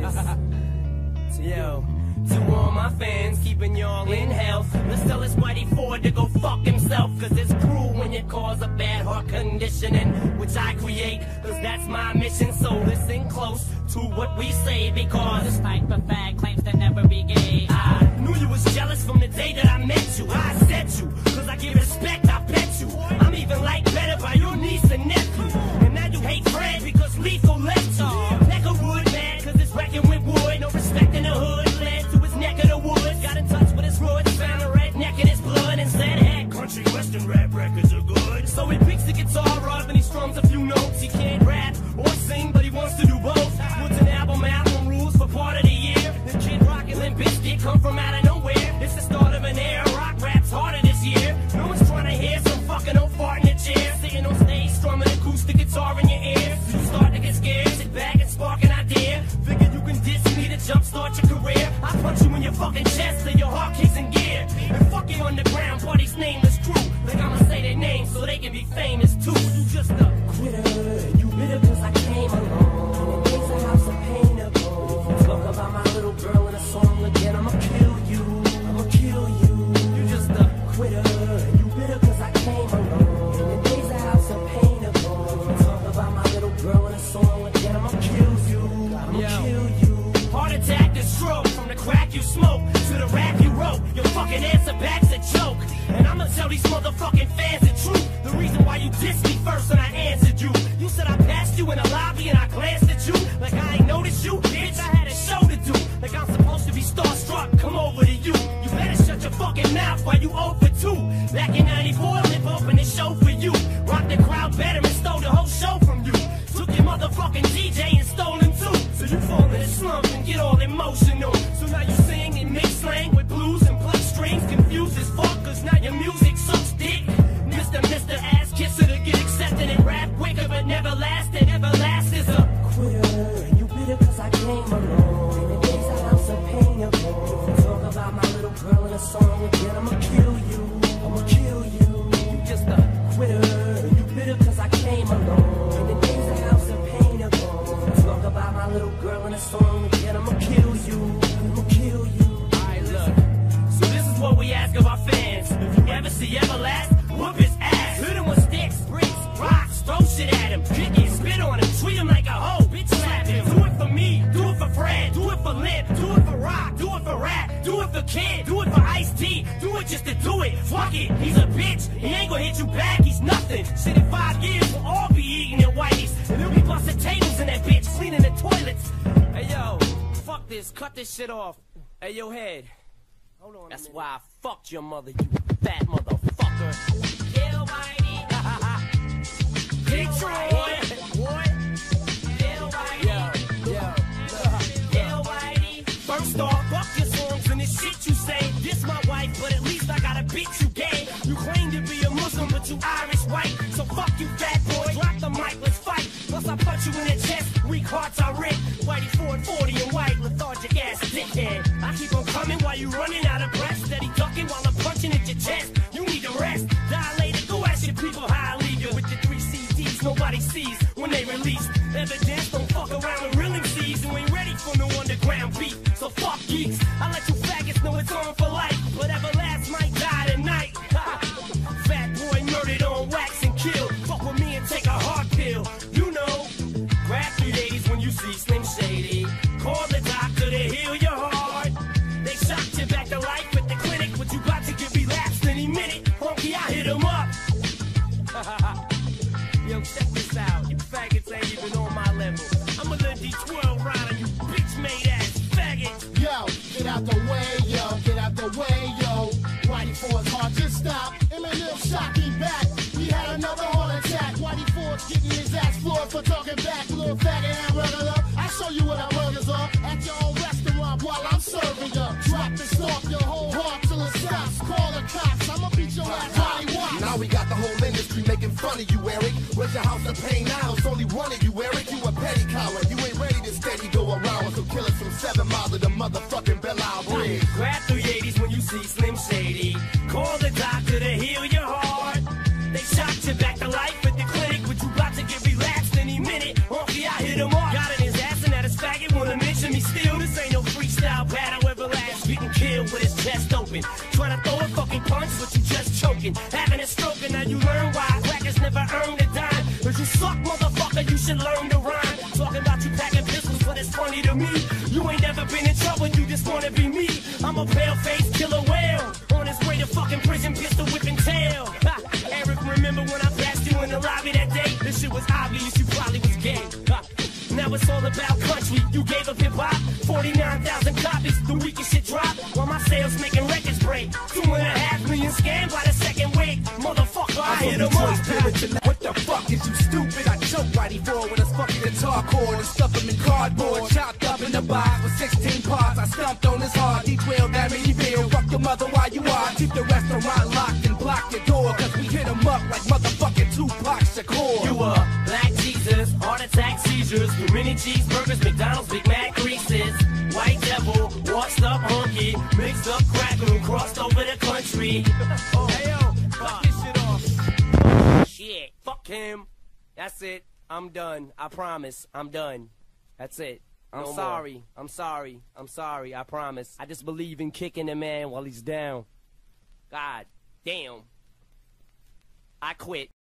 Yo, to all my fans, keeping y'all in health, let's tell this Whitey Ford to go fuck himself. Cause it's cruel when you cause a bad heart conditioning, which I create, cause that's my mission. So listen close to what we say, because this type of fag claims to never be gay. I knew you was jealous from the day that I met you. I said you, cause I give respect, I bet you. I'm even like better by your niece and nephew. And now you hate Fred because Lethal left you. Neck of wood, man, cause it's wrecking with wood. No respect in the hood, led to his neck of the woods. Got in touch with his roots, found a redneck in his blood, and said, hey, country western rap records are good. So he picks the guitar up and he strums a few notes. He can't rap or sing, but he wants to do both. Puts an album out on rules for part of the year. The Kid Rock and Limp Bizkit come from out of nowhere. It's the start of an era, rock rap's harder this year. No one's trying to hear some fucking old fart in the chair. Sitting on stage, strumming acoustic guitar in your ear. So you start to get scared, sit back and spark an idea. Figure you can diss me to jumpstart your career. I punch you in your fucking chest till your heart kicks in gear. And fuck your underground buddy's nameless crew. Like I'ma say their names so they can be famous too. You just a quitter, you bitter cause I came along. It's a house of pain to go. If you talk about my little girl in a song again, I'ma kill you, I'ma kill you. You just a quitter, you bitter cause I came along. And the days a house of pain to go. If you talk about my little girl in a song again, I'ma kill you, I'ma kill you. Heart attack to stroke, from the crack you smoke to the rap you wrote. Your fucking answer back's a joke. And I'ma tell these motherfucking fans the truth. The reason why you dissed me first and I answered you. You said I passed you in the lobby and I glanced at you like I ain't noticed you. Bitch, I had a show to do. Like I'm supposed to be starstruck, come over to you. You better shut your fucking mouth while you 0 for 2. Back in 94, Lip opened the show for you. Rocked the crowd better and stole the whole show from you. Took your motherfucking DJ and stole him too. So you fall in a slump and get all emotional. So now you sing and mix slang with blues and pluck strings. Confused as fuck cause now your music sucks dick. Mr. Ass Kisser to get accepted and rap quicker but never lasted. Everlast is a quitter. And you bitter cause I came along. And the days a house of pain ago. If you talk about my little girl in a song again, I'ma kill you, I'ma kill you. You just a quitter. And you bitter cause I came along. And the days a house of pain ago. If you talk about my little girl in a song again, I'ma kill you, I'ma kill you. Alright, look. So this is what we ask of our fans. If you ever see Everlast, whoop his ass. Hit him with sticks, bricks, rocks, throw shit at him. Kick it, spit on him, treat him like a hoe, bitch slap him. Do it for me, do it for Fred, do it for Lip, do it for Rock, do it for Rap, do it for Kid, do it for Ice-T, do it just to do it. Fuck it, he's a bitch, he ain't gonna hit you back, he's nothing. Shit, in 5 years we'll all be eating at Whitey's. And he'll be busting tables in that bitch, cleaning the toilets. Hey yo, fuck this, cut this shit off. Hey yo, head. Hold on. That's why I fucked your mother, you fat motherfucker. Kill Whitey. Detroit. What? Kill Whitey. Kill Whitey. First off, fuck your songs and the shit you say. This my wife, but at least I got a bitch you gay. You claim to be a Muslim, but you Irish white. So fuck you, fat boy. Drop the mic, let's fight. Plus I punch you in the chest. Weak hearts I rip. Whitey Ford 40 and white, lethargic ass dickhead. I keep on coming while you running out of breath. Steady ducking while I'm punching at your chest. You need to rest. Dilated, go ask your people how I leave you with your 3 CDs nobody sees when they release. Evidence, don't fuck around with real MCs who ain't ready for no underground beef. So fuck geeks. I let you faggots know it's on for life. But Everlast might die tonight. Fat boy murdered on wax and killed. Fuck with me and take a hard pill. You know, grab 3 days when you see Slim Shady. Call the doctor to heal your heart. They shocked you back to life at the clinic, but you about to get relapsed any minute. Funky, I hit him up. Yo, check this out. You faggots ain't even on my level. I'm a little D12 rider, you bitch-made ass faggot. Yo, get out the way, yo, get out the way, yo. Whitey Ford's hard to stop. Eminem shocking back. We had another heart attack. Whitey Ford's getting his ass floored for talking back. Little faggot hamburger. I show you what our burgers are at your own restaurant while I'm serving you. Drop and stop your whole heart till it stops. Call the cops. I'ma beat your ass while he walks. Now we got the whole industry making fun of you, Eric. Where's your house of pain now? It's only one of you, Eric. You a petty coward. You ain't ready to steady go around. So kill us from 7 miles of the motherfucking Belle Isle Bridge. Grab 380s when you see Slim Shady. Call the doctor to heal your heart. They shot you back to life at the clinic, but you about to get relaxed any minute. Honky, I hit him off. Got in his ass and at his faggot. Wanna mention me still. smoking. Try to throw a fucking punch, but you just choking. Having a stroke, and now you learn why crackers never earned a dime. Cause you suck, motherfucker, you should learn to rhyme. Talking about you packing pistols, but it's funny to me. You ain't never been in trouble, you just wanna be me. I'm a pale-faced killer whale, on his way to fucking prison, pistol whipping tail. Ha, Eric, remember when I passed you in the lobby that day? This shit was obvious, you probably was gay. Ha. Now it's all about country, you gave up hip-hop. 49,000 copies, the weakest shit dropped. While my sales making records break. 2.5 million scammed by the second week. Motherfucker, I hit 'em up. What the fuck is you stupid? I choke Whitey for with a fucking guitar cord and stuff him in cardboard. Chopped up in the box with 16 parts. I stumped on his heart. He wailed at me, he bailed. Fuck your mother while you are. Keep the restaurant locked and block your door. Cause we hit him up like motherfucking Tupac Shakur. You a black Jesus, heart attack seizures. Too many cheeseburgers, McDonald's, Big Mac creases. White devil, washed up hunky. Mixed up cracker and crossed over the country. Oh, hey yo, fuck this shit off. Shit, fuck him. That's it. I'm done. I promise. I'm done. That's it. I'm sorry. I'm sorry. I'm sorry. I promise. I just believe in kicking a man while he's down. God damn. I quit.